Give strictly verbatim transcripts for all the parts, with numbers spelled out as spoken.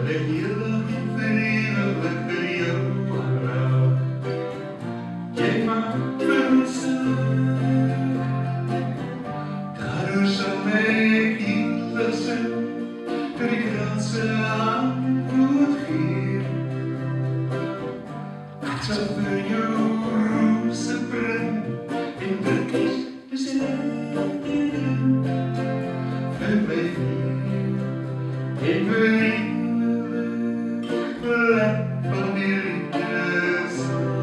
de hele inferieure periodo. Jij maakt me zo, daardoor zal ik hier zijn, dat ik ranse aan moet geven. Ik zal voor jou roze brengen, in de kist is in voor mij. Ik wil niet blijven van die liefdes.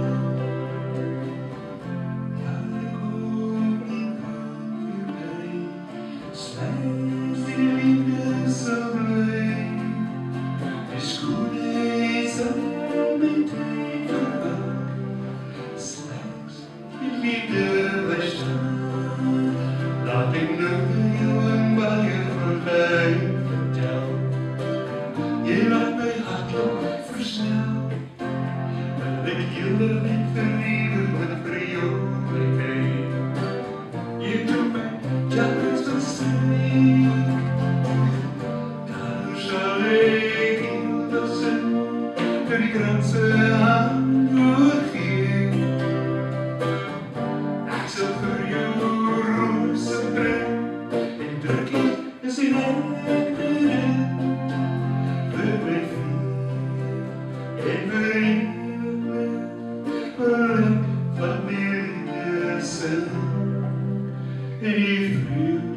Ja, ik hoop niet van je bij. Slechts die liefde zal blijven. De schoenen zal mijn tijd voorbij. Slechts die liefde blijft staan. Laat ik nu jou een beetje voorbij vertellen. Je laat mij hartelijk versnellen. Dat ik je niet verliezen met prioriteit. Je doet mij telkens tot zeker. Daardoor zal ik heel dat zijn, dat ik grenzen aan doorgeven. Ik zal voor jou rozen brengen, in druk is in enkele. Ik ben een van die liefdes en die